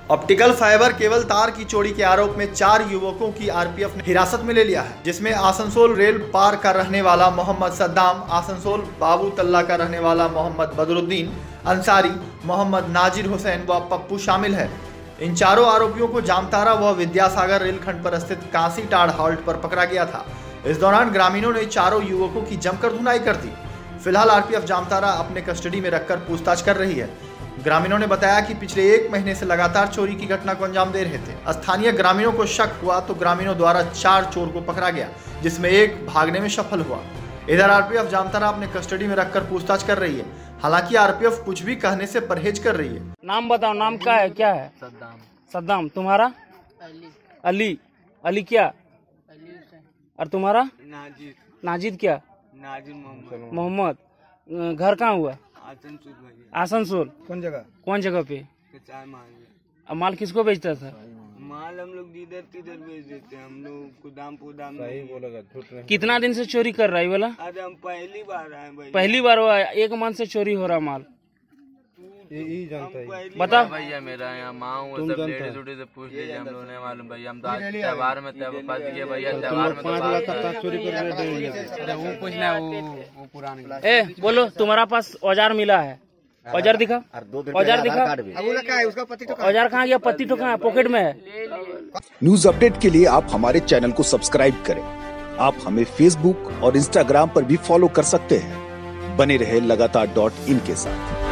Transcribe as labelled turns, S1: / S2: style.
S1: Optical fibre cable तार की चोरी के आरोप में 4 युवकों की आरपीएफ ने हिरासत में ले लिया है, जिसमें आसनसोल रेल पार का रहने वाला मोहम्मद सद्दाम, आसनसोल बाबू तल्ला का रहने वाला मोहम्मद बदरुद्दीन अंसारी, मोहम्मद नाजिर हुसैन व पप्पू शामिल है। इन चारों आरोपियों को जामताड़ा व विद्यासागर रेलखंड पर स्थित कांसीटाड़ हॉल्ट पर पकड़ा गया था। इस दौरान ग्रामीणों ने चारों युवकों की जमकर धुनाई कर दी। फिलहाल आरपीएफ जामताड़ा अपने कस्टडी में रखकर पूछताछ कर रही है। ग्रामीणों ने बताया कि पिछले 1 महीने से लगातार चोरी की घटना को अंजाम दे रहे थे। स्थानीय ग्रामीणों को शक हुआ तो ग्रामीणों द्वारा 4 चोर को पकड़ा गया, जिसमें एक भागने में सफल हुआ। इधर आरपीएफ जामताड़ा अपने कस्टडी में रखकर पूछताछ कर रही है। हालांकि आरपीएफ कुछ भी कहने से परहेज कर रही है।
S2: नाम बताओ, नाम क्या है? क्या है?
S3: सद्दाम।
S2: सद्दाम। तुम्हारा? अली। अली क्या? और तुम्हारा?
S3: नाजिद।
S2: नाजिद क्या?
S3: नाजिद
S2: मोहम्मद। घर कहाँ हुआ?
S3: आसनसोल भैया।
S2: आसनसोल।
S1: कौन जगह?
S2: कौन जगह पे?
S3: चाय माल।
S2: अब माल किसको बेचता था?
S3: माल हम लोग इधर तिधर बेच देते हैं। हम लोग गोदाम पोदाम नहीं।
S2: कितना दिन से चोरी कर रहा है वाला?
S3: अरे हम पहली बार आए भाई।
S2: पहली बार हुआ है? 1 मंथ से चोरी हो रहा माल।
S3: यही जानता है।
S2: बता
S4: भैया, मेरा यहाँ माँ हूँ, सब लेडीज उडी से पूछ लीजिए, हम लोग नहीं मालूम भैया। हम तो आज त्योहार में फंस गए भैया। त्योहार में 5 लाख का चोरी कर वो कुछ ना, वो पुरानी।
S2: ए बोलो, तुम्हारा पास औजार मिला है? औजार दिखा, औजार दिखा। औजार कहाँ गया? पत्ती तो कहाँ? पॉकेट में है।
S5: न्यूज अपडेट के लिए आप हमारे चैनल को सब्सक्राइब करें। आप हमें फेसबुक और इंस्टाग्राम पर भी फॉलो कर सकते हैं। बने रहे लगातार .in के साथ।